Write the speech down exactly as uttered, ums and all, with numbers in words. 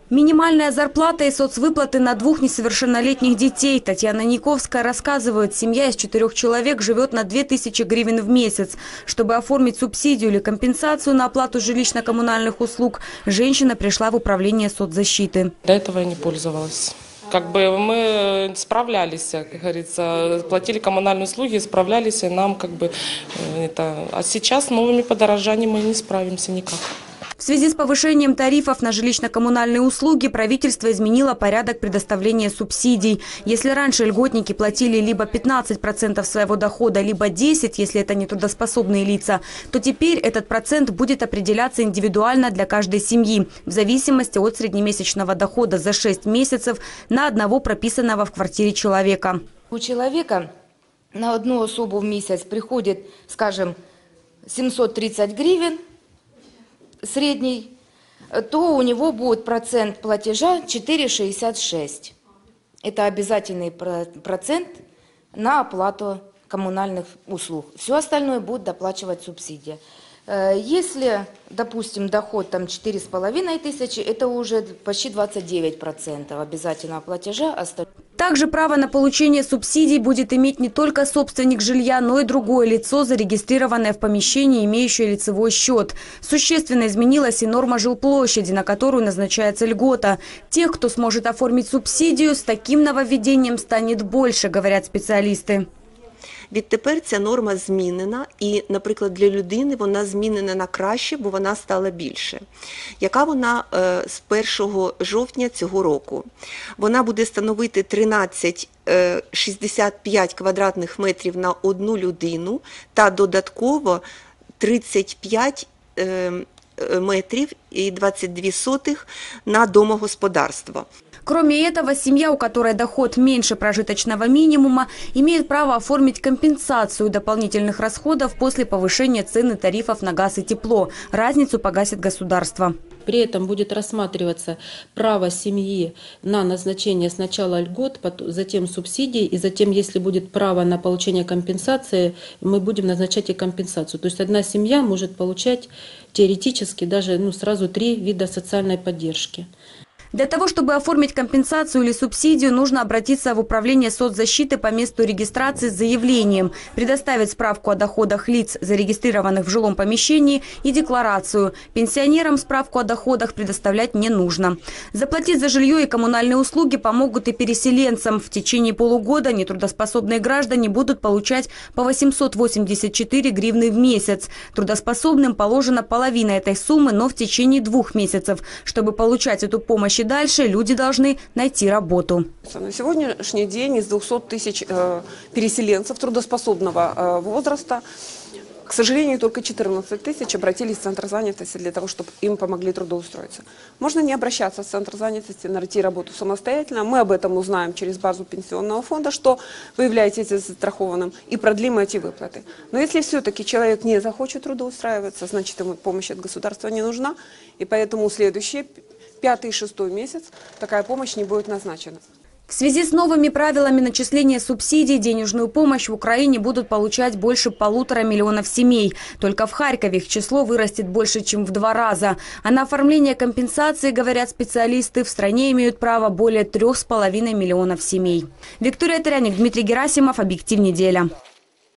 Минимальная зарплата и соцвыплаты на двух несовершеннолетних детей. Татьяна Никовская рассказывает, семья из четырех человек живет на две тысячи гривен в месяц. Чтобы оформить субсидию или компенсацию на оплату жилищно-коммунальных услуг, женщина пришла в управление соцзащиты. До этого я не пользовалась. Как бы мы справлялись, как говорится, платили коммунальные услуги, справлялись, и нам как бы это. А сейчас с новыми подорожаниями мы не справимся никак. В связи с повышением тарифов на жилищно-коммунальные услуги правительство изменило порядок предоставления субсидий. Если раньше льготники платили либо пятнадцать процентов своего дохода, либо десять процентов, если это нетрудоспособные лица, то теперь этот процент будет определяться индивидуально для каждой семьи, в зависимости от среднемесячного дохода за шесть месяцев на одного прописанного в квартире человека. У человека на одну особу в месяц приходит, скажем, семьсот тридцать гривен, средний, то у него будет процент платежа четыре шестьдесят шесть. Это обязательный процент на оплату коммунальных услуг. Все остальное будет доплачивать субсидия. Если, допустим, доход там четыре с половиной тысячи, это уже почти двадцать девять процентов обязательного платежа. Также право на получение субсидий будет иметь не только собственник жилья, но и другое лицо, зарегистрированное в помещении, имеющее лицевой счет. Существенно изменилась и норма жилплощади, на которую назначается льгота. Тех, кто сможет оформить субсидию, с таким нововведением станет больше, говорят специалисты. Відтепер ця норма змінена і, наприклад, для людини вона змінена на краще, бо вона стала більше. Яка вона е, з першого жовтня цього року? Вона буде становити тринадцять шістдесят п'ять квадратних метрів на одну людину та додатково тридцять п'ять е, метрів і двадцять дві сотих на домогосподарство. Кроме этого, семья, у которой доход меньше прожиточного минимума, имеет право оформить компенсацию дополнительных расходов после повышения цены тарифов на газ и тепло. Разницу погасит государство. При этом будет рассматриваться право семьи на назначение сначала льгот, затем субсидий, и затем, если будет право на получение компенсации, мы будем назначать и компенсацию. То есть одна семья может получать теоретически даже ну, сразу три вида социальной поддержки. Для того, чтобы оформить компенсацию или субсидию, нужно обратиться в управление соцзащиты по месту регистрации с заявлением, предоставить справку о доходах лиц, зарегистрированных в жилом помещении, и декларацию. Пенсионерам справку о доходах предоставлять не нужно. Заплатить за жилье и коммунальные услуги помогут и переселенцам. В течение полугода нетрудоспособные граждане будут получать по восемьсот восемьдесят четыре гривны в месяц. Трудоспособным положена половина этой суммы, но в течение двух месяцев. Чтобы получать эту помощь и дальше, люди должны найти работу. На сегодняшний день из двухсот тысяч э, переселенцев трудоспособного э, возраста, к сожалению, только четырнадцать тысяч обратились в Центр занятости для того, чтобы им помогли трудоустроиться. Можно не обращаться в Центр занятости, найти работу самостоятельно. Мы об этом узнаем через базу пенсионного фонда, что вы являетесь застрахованным, и продлим эти выплаты. Но если все-таки человек не захочет трудоустраиваться, значит, ему помощь от государства не нужна, и поэтому следующие пятый и шестой месяц такая помощь не будет назначена. В связи с новыми правилами начисления субсидий денежную помощь в Украине будут получать больше полутора миллионов семей. Только в Харькове их число вырастет больше, чем в два раза. А на оформление компенсации, говорят специалисты, в стране имеют право более трех с половиной миллионов семей. Виктория Таряник, Дмитрий Герасимов, Объектив неделя.